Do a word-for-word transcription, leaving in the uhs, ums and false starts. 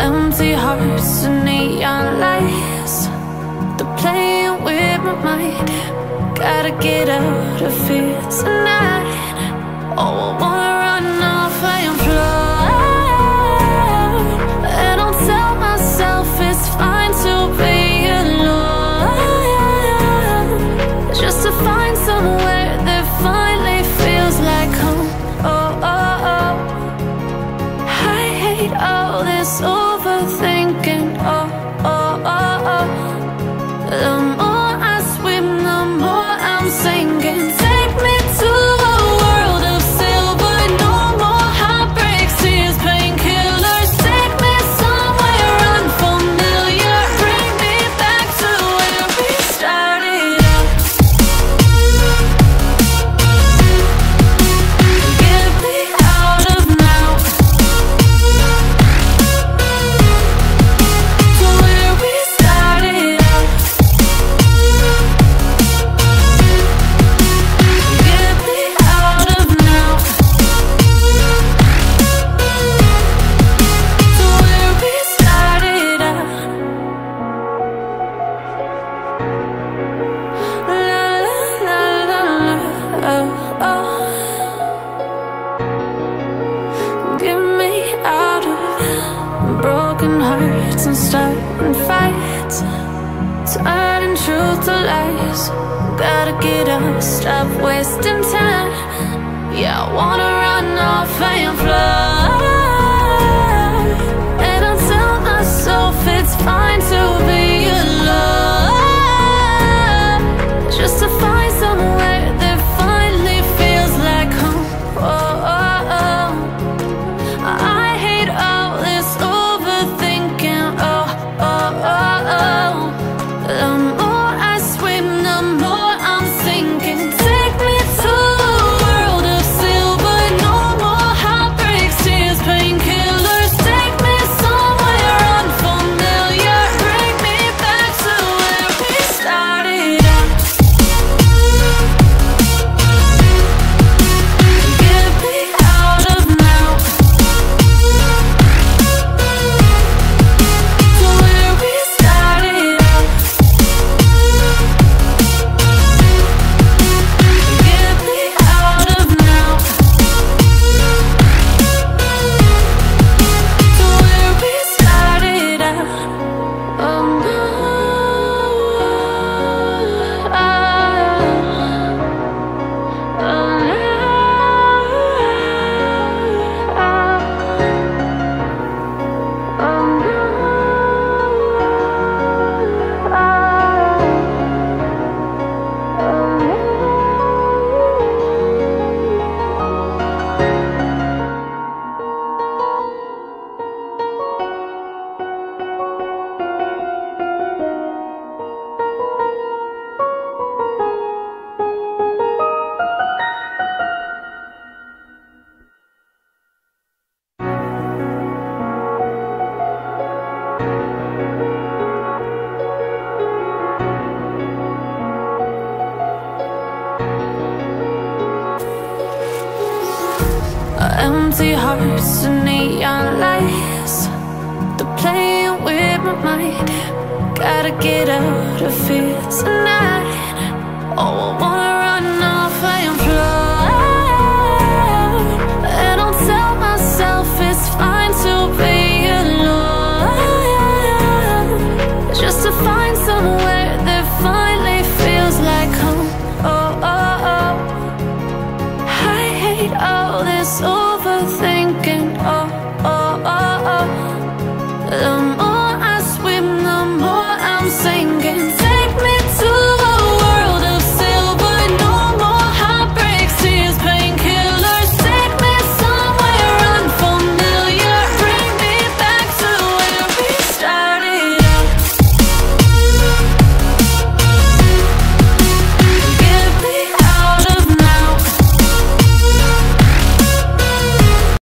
Empty hearts and neon lights, they're playing with my mind. Gotta get out of here tonight. Oh, I wanna run off and fly, and I'll tell myself it's fine to be alone, just to find somewhere that finally feels like home. Oh, oh, oh. I hate all this overthinking. Oh, oh, oh, oh. The more I swim, the more I'm sinking. Take me to a world of silver, no more heartbreaks, tears, painkillers. Take me somewhere unfamiliar, bring me back to where we started out. Get me out of now, to where we started out. Get me out of now, to where we started out. La la la la, oh, oh. Get me out of broken hearts and starting fights, turning truth to lies. Gotta get up, stop wasting time. Yeah, I wanna run off and fly, and I'll tell myself it's fine to be alone, just to find somewhere that finally feels like home. Oh, oh, oh. I hate all this overthinking. Oh, oh, oh, oh. The more I swim, the more I'm sinking. Take me to a world of silver, no more heartbreaks, tears, painkillers. Take me somewhere unfamiliar, bring me back to where we started out. Get me out of now, to where we started out. Get me out of now, to where we started out. Oh no, oh, oh no, oh no, empty hearts and neon lights, they're playing with my mind. Gotta get out of here tonight. Oh, I wanna